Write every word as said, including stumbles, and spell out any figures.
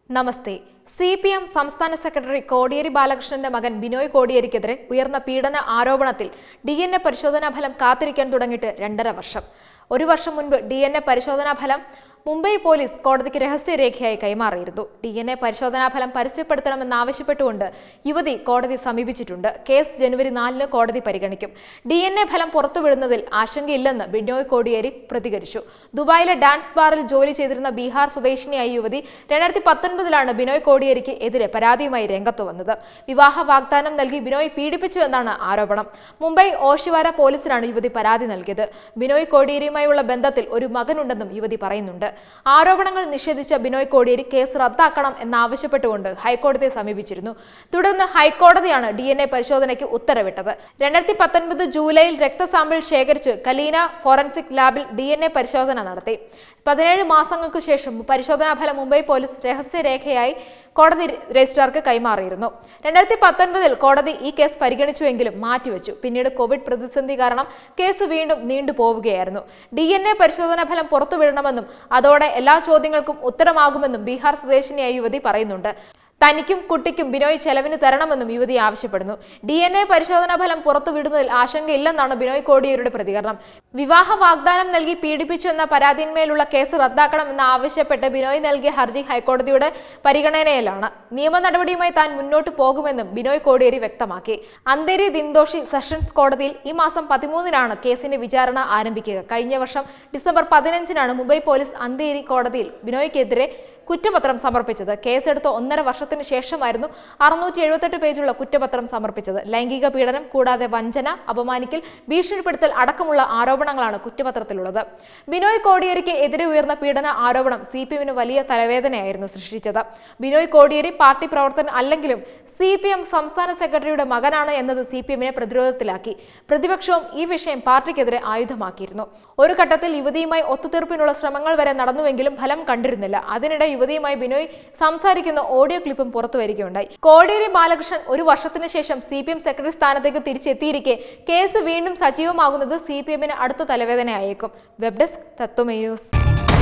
നമസ്തേ. C P M സംസ്ഥാന secretary Kodiyeri ബാലകൃഷ്ണന്റെ മകൻ ബിനോയ് കോടിയേരിക്കെതിരെ ഉയർന്ന പീഡന ആരോപണത്തിൽ ഡി എൻ എ പരിശോധനാ ഫലം കാത്തിരിക്കാൻ തുടങ്ങിയിട്ട് രണ്ടര വർഷം. ഒരു വർഷം മുൻപ് ഡി എൻ എ പരിശോധനാ ഫലം മുംബൈ പോലീസ് കോടതിക്ക് രഹസ്യരേഖയായി കൈമാറിയിരുന്നു. ഡി എൻ എ പരിശോധനാ ഫലം പരസ്യപ്പെടുത്തണമെന്നാവശ്യപ്പെട്ടുകൊണ്ട് യുവതി കോടതി സമീപിച്ചിട്ടുണ്ട്. കേസ് ജനുവരി നാലിന് കോടതി പരിഗണിക്കും. ഡി എൻ എ ഫലം പുറത്തുവിടുന്നതിൽ ആശങ്കയില്ലെന്ന് ബിനോയ് കോടിയേരി പ്രതികരിച്ചു. ദുബായിലെ ഡാൻസ് ബാറിൽ ജോലി ചെയ്തിരുന്ന ബീഹാർ സ്വദേശിനിയായ യുവതി രണ്ടായിരത്തി പത്തൊൻപതിലാണ് ബിനോയ് കോടിയേരിക്ക് എതിരെ പരാതിയുമായി രംഗത്ത് വന്നത്. വിവാഹ വാഗ്ദാനം നൽകി ബിനോയ് പീഡിപ്പിച്ചു എന്നാണ് ആരോപണം. മുംബൈ ഓഷിവാര പോലീസിനാണ് യുവതി പരാതി നൽകിയത്. ബിനോയ് കോടിയേരിയുമായുള്ള ബന്ധത്തിൽ ഒരു മകനുണ്ടെന്നും യുവതി പറയുന്നുണ്ട്. ആരോപണങ്ങൾ നിഷേധിച്ച ബിനോയ് കോടിയേരി കേസ് റദ്ദാക്കണം എന്നാവശ്യപ്പെട്ടുകൊണ്ട് ഹൈക്കോടതിയെ സമീപിച്ചിരുന്നു. തുടർന്ന് ഹൈക്കോടതിയാണ് ഡി എൻ എ പരിശോധനയ്ക്ക് ഉത്തരവിട്ടത്. രണ്ടായിരത്തി പത്തൊൻപത് ജൂലൈയിൽ രക്തസാമ്പിൾ ശേഖരിച്ച് കലീന ഫോറൻസിക് ലാബിൽ ഡി എൻ എ പരിശോധന നടത്തി. പതിനേഴ് മാസങ്ങൾക്ക് ശേഷം പരിശോധനാ ഫലം മുംബൈ പോലീസ് രഹസ്യരേഖയായി കോടതി രജിസ്ട്രാർക്ക് കൈമാറിയിരുന്നു. രണ്ടായിരത്തി പത്തൊൻപതിൽ കോടതി ഈ കേസ് പരിഗണിച്ചുവെങ്കിലും മാറ്റിവെച്ചു. പിന്നീട് കോവിഡ് പ്രതിസന്ധി കാരണം കേസ് വീണ്ടും നീണ്ടുപോവുകയായിരുന്നു. ഡി എൻ എ പരിശോധനാ ഫലം പുറത്തുവിടണമെന്നും അതോടെ എല്ലാ ചോദ്യങ്ങൾക്കും ഉത്തരമാകുമെന്നും ബീഹാർ സ്വദേശിനിയായ യുവതി പറയുന്നുണ്ട്. തനിക്കും കുട്ടിക്കും ബിനോയ് ചെലവിന് തരണമെന്നും യുവതി ആവശ്യപ്പെടുന്നു. ഡി എൻ എ പരിശോധനാ ഫലം പുറത്തുവിടുന്നതിൽ ആശങ്കയില്ലെന്നാണ് ബിനോയ് കോടിയേരിയുടെ പ്രതികരണം. വിവാഹ വാഗ്ദാനം നൽകി പീഡിപ്പിച്ചു എന്ന പരാതിന്മേലുള്ള കേസ് റദ്ദാക്കണമെന്ന് ആവശ്യപ്പെട്ട് ബിനോയ് നൽകിയ ഹർജി ഹൈക്കോടതിയുടെ പരിഗണനയിലാണ്. നിയമ നടപടിയുമായി താൻ മുന്നോട്ട് പോകുമെന്നും ബിനോയ് കോടിയേരി വ്യക്തമാക്കി. അന്തേരി ദിൻദോഷി സെഷൻസ് കോടതിയിൽ ഈ മാസം പതിമൂന്നിനാണ് കേസിന്റെ വിചാരണ ആരംഭിക്കുക. കഴിഞ്ഞ വർഷം ഡിസംബർ പതിനഞ്ചിനാണ് മുംബൈ പോലീസ് അന്തേരി കോടതിയിൽ ബിനോയ്ക്കെതിരെ കുറ്റപത്രം സമർപ്പിച്ചത്. കേസെടുത്ത ഒന്നര വർഷത്തിന് ശേഷമായിരുന്നു അറുന്നൂറ്റി എഴുപത്തെട്ട് പേജുള്ള കുറ്റപത്രം സമർപ്പിച്ചത്. ലൈംഗിക പീഡനം കൂടാതെ വഞ്ചന, അപമാനിക്കൽ, ഭീഷണിപ്പെടുത്തൽ അടക്കമുള്ള ആരോപണങ്ങളാണ് കുറ്റപത്രത്തിലുള്ളത്. ബിനോയ് കോടിയേരിക്ക് എതിരെ ഉയർന്ന പീഡന ആരോപണം സി പി എമ്മിന് വലിയ തലവേദനയായിരുന്നു സൃഷ്ടിച്ചത്. ബിനോയ് കോടിയേരി പാർട്ടി പ്രവർത്തകൻ അല്ലെങ്കിലും സി പി എം സംസ്ഥാന സെക്രട്ടറിയുടെ മകനാണ് എന്നത് സി പി എമ്മിനെ പ്രതിരോധത്തിലാക്കി. പ്രതിപക്ഷവും ഈ വിഷയം പാർട്ടിക്കെതിരെ ആയുധമാക്കിയിരുന്നു. ഒരു ഘട്ടത്തിൽ യുവതിയുമായി ഒത്തുതീർപ്പിനുള്ള ശ്രമങ്ങൾ വരെ നടന്നുവെങ്കിലും ഫലം കണ്ടിരുന്നില്ല. അതിനിടെ യുവതിയുമായി ബിനോയ് സംസാരിക്കുന്ന ഓഡിയോ ക്ലിപ്പും പുറത്തു വരികയുണ്ടായി. കോടിയേരി ബാലകൃഷ്ണൻ ഒരു വർഷത്തിന് ശേഷം സി പി എം സെക്രട്ടറി സ്ഥാനത്തേക്ക് തിരിച്ചെത്തിയിരിക്കെ കേസ് വീണ്ടും സജീവമാകുന്നത് സി പി എമ്മിന് അടുത്ത തലവേദനയായേക്കും. Web desk Tathwamayi news.